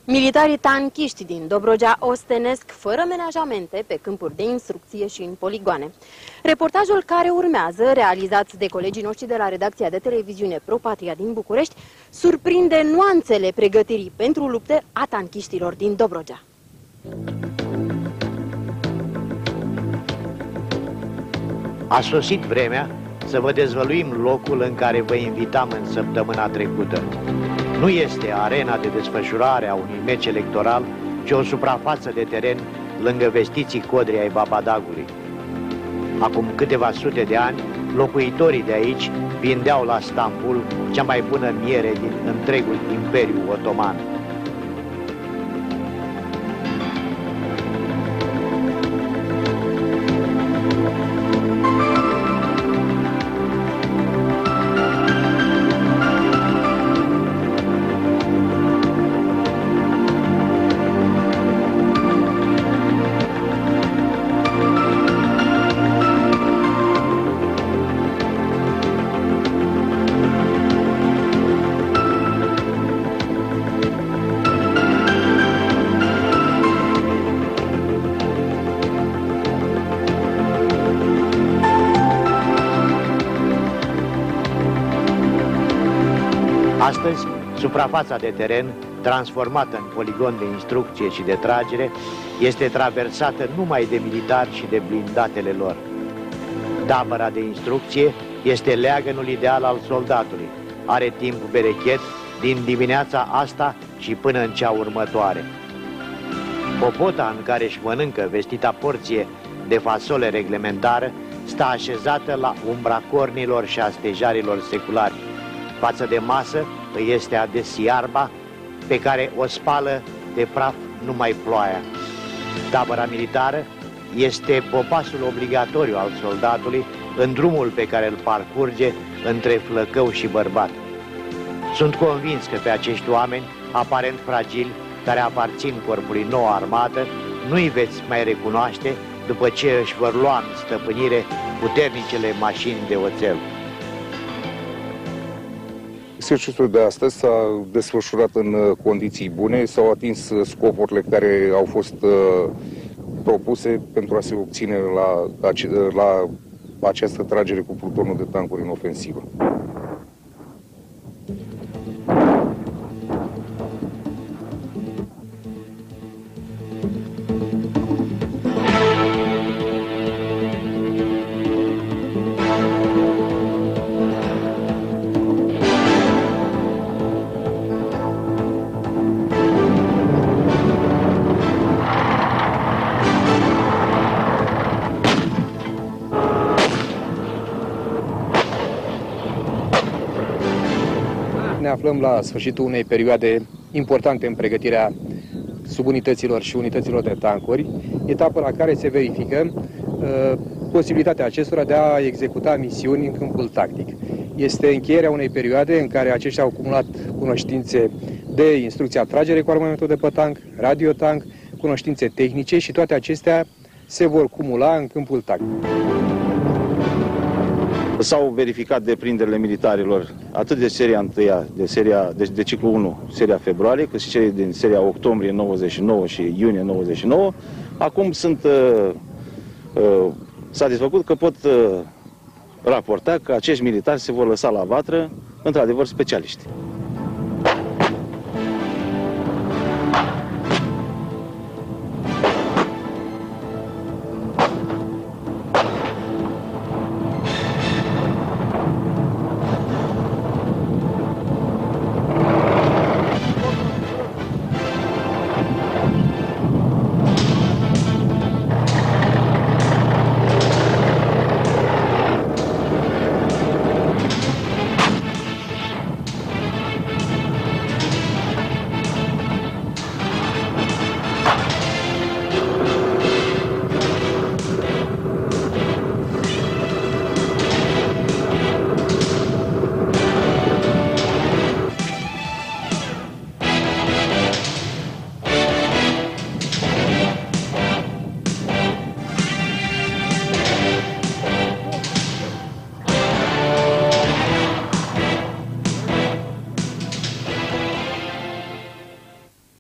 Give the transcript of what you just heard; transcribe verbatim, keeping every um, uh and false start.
Militarii tanchiști din Dobrogea ostenesc fără menajamente pe câmpuri de instrucție și în poligoane. Reportajul care urmează, realizat de colegii noștri de la redacția de televiziune Pro Patria din București, surprinde nuanțele pregătirii pentru lupte a tanchiștilor din Dobrogea. A sosit vremea să vă dezvăluim locul în care vă invitam în săptămâna trecută. Nu este arena de desfășurare a unui meci electoral, ci o suprafață de teren lângă vestiții Codrii ai Babadagului. Acum câteva sute de ani, locuitorii de aici vindeau la Stambul cea mai bună miere din întregul Imperiu Otoman. Astăzi, suprafața de teren, transformată în poligon de instrucție și de tragere, este traversată numai de militari și de blindatele lor. Tabăra de instrucție este leagănul ideal al soldatului. Are timp berechet din dimineața asta și până în cea următoare. Popota în care își mănâncă vestita porție de fasole reglementară stă așezată la umbra cornilor și a stejarilor seculari. Față de masă îi este ades iarba, pe care o spală de praf numai ploaia. Tabăra militară este popasul obligatoriu al soldatului în drumul pe care îl parcurge între flăcău și bărbat. Sunt convins că pe acești oameni, aparent fragili, care aparțin corpului nou armată, nu-i veți mai recunoaște după ce își vor lua în stăpânire puternicele mașini de oțel. Exercițiul de astăzi s-a desfășurat în condiții bune, s-au atins scopurile care au fost uh, propuse pentru a se obține la, la această tragere cu plutonul de tancuri în ofensivă. Ne aflăm la sfârșitul unei perioade importante în pregătirea subunităților și unităților de tancuri, etapă la care se verifică uh, posibilitatea acestora de a executa misiuni în câmpul tactic. Este încheierea unei perioade în care aceștia au acumulat cunoștințe de instrucția tragere cu armamentul de pe tank, radiotank, cunoștințe tehnice și toate acestea se vor cumula în câmpul tactic. S-au verificat deprinderile militarilor atât de seria întâia, de, seria, de, de ciclu unu, seria februarie, cât și cei din seria octombrie nouăzeci și nouă și iunie nouăzeci și nouă. Acum sunt uh, uh, satisfăcut că pot uh, raporta că acești militari se vor lăsa la vatră, într-adevăr, specialiști.